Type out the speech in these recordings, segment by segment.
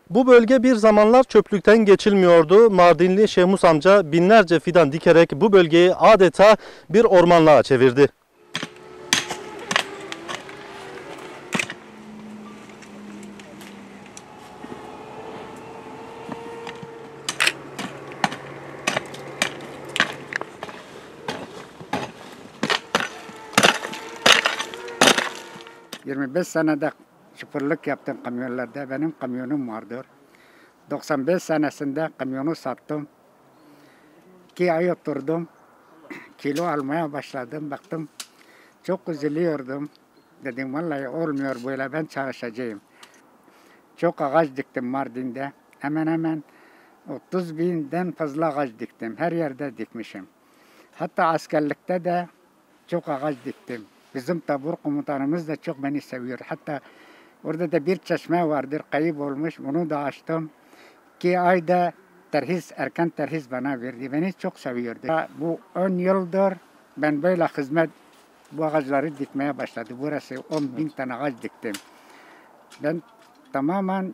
Bu bölge bir zamanlar çöplükten geçilmiyordu. Mardinli Şehmus amca binlerce fidan dikerek bu bölgeyi adeta bir ormanlığa çevirdi. ...25 senede şoförlük yaptım kamyonlarda. Benim kamyonum vardır. 95 senesinde kamyonu sattım. 2 ay oturdum. Kilo almaya başladım. Baktım çok üzülüyordum. Dedim vallahi olmuyor böyle, ben çalışacağım. Çok ağaç diktim Mardin'de. Hemen hemen 30 binden fazla ağaç diktim. Her yerde dikmişim. Hatta askerlikte de çok ağaç diktim. Bizim tabur komutanımız da çok beni seviyor. Hatta orada da bir çeşme vardır, kayıp olmuş. Onu da açtım. 2 ayda erken terhis bana verdi. Beni çok seviyordu. Bu 10 yıldır ben böyle hizmet, bu ağaçları dikmeye başladı. Burası 10 bin tane ağaç diktim. Ben tamamen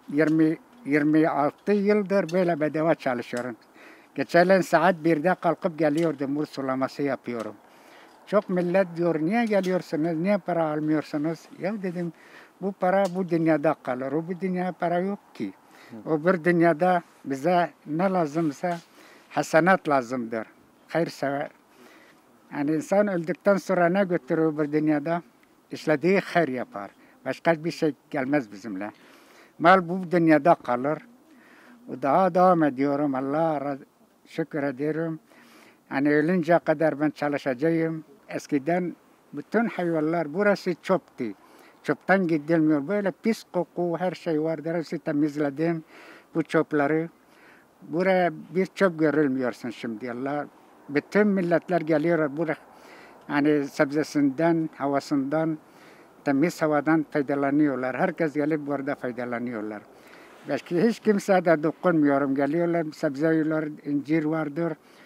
26 yıldır böyle bedava çalışıyorum. Geçen saat 1'de kalkıp geliyordum, muz sulaması yapıyorum. Çok millet diyor, niye geliyorsunuz, niye para almıyorsunuz? Ya dedim, bu para bu dünyada kalır, o bu dünya para yok ki. O bir dünyada bize ne lazımsa hasenat lazımdır, hayırsever. Yani insan öldükten sonra ne götürür bir dünyada? İşlediği hayır yapar. Başka bir şey gelmez bizimle. Mal bu dünyada kalır. Daha devam ediyorum. Allah'a şükür ediyorum. Yani ölünce kadar ben çalışacağım. Eskiden bütün hayvanlar, burası çöptü. Çöpten gidilmiyor. Böyle pis koku, her şey vardır. Hepsi temizledim bu çöpleri. Buraya bir çöp görülmüyorsun şimdi. Allah, bütün milletler geliyor buraya. Yani sebzesinden, havasından, temiz havadan faydalanıyorlar. Herkes gelip burada faydalanıyorlar. Başka hiç kimse de dokunmuyorum. Geliyorlar, sebze yiyorlar, incir vardır.